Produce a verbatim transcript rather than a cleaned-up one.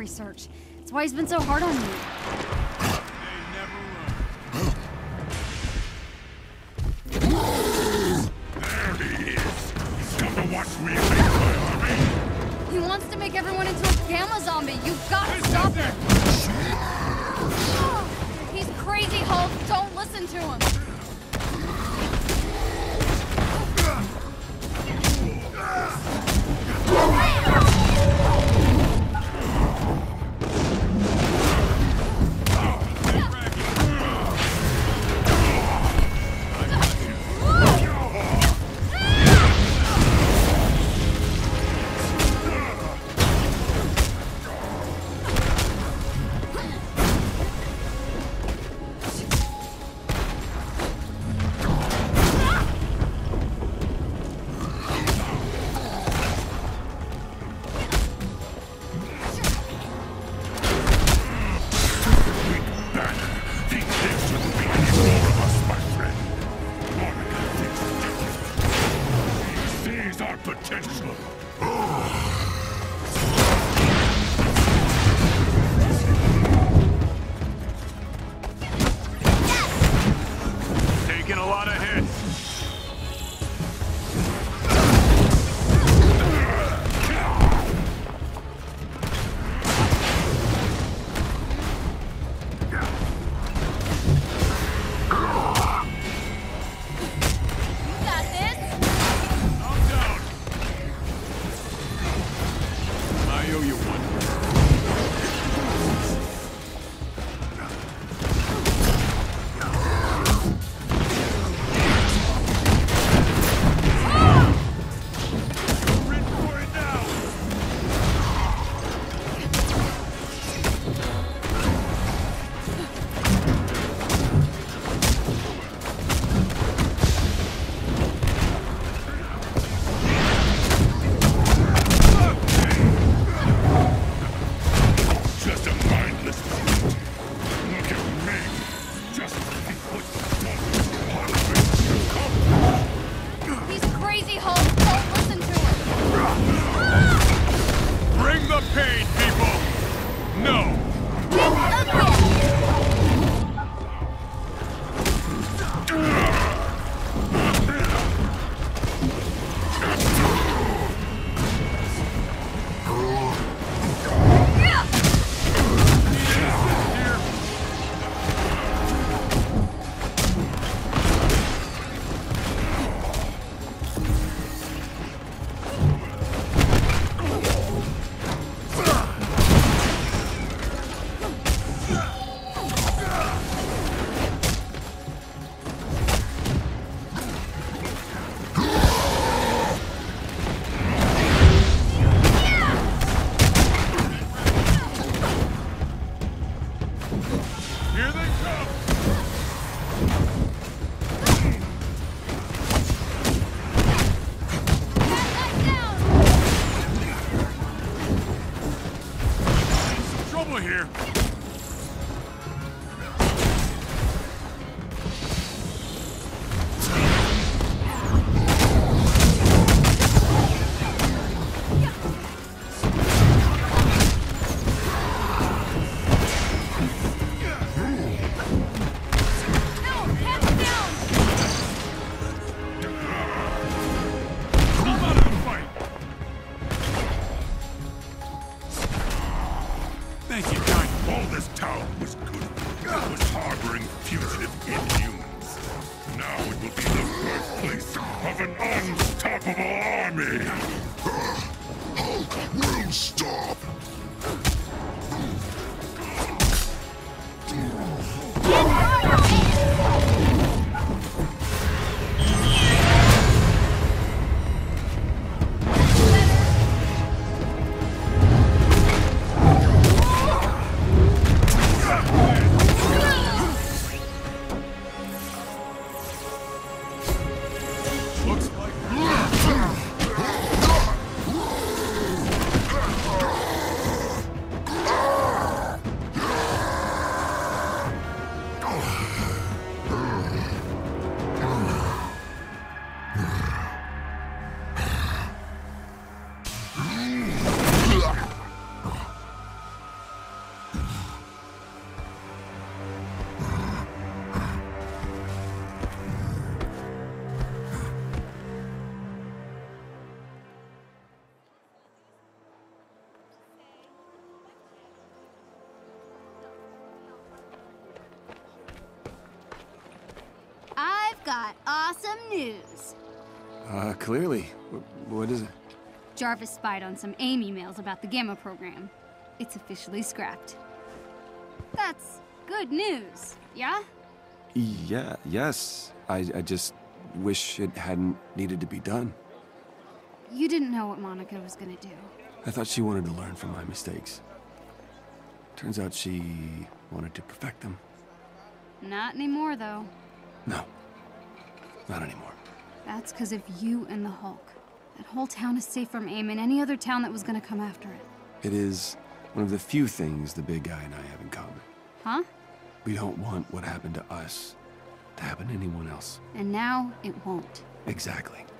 research. That's why he's been so hard on me. They never run. There he is. He's come to watch me make my army. He wants to make everyone into a gamma zombie. You've got to stop him. He's crazy, Hulk. Don't listen to him. got awesome news. Uh, clearly. Wh- what is it? Jarvis spied on some AIM emails about the Gamma program. It's officially scrapped. That's good news, yeah? Yeah, yes. I, I just wish it hadn't needed to be done. You didn't know what Monica was gonna do. I thought she wanted to learn from my mistakes. Turns out she wanted to perfect them. Not anymore, though. No, not anymore. That's because of you and the Hulk. That whole town is safe from AIM and any other town that was gonna come after it. It is one of the few things the big guy and I have in common. Huh? We don't want what happened to us to happen to anyone else. And now it won't. Exactly.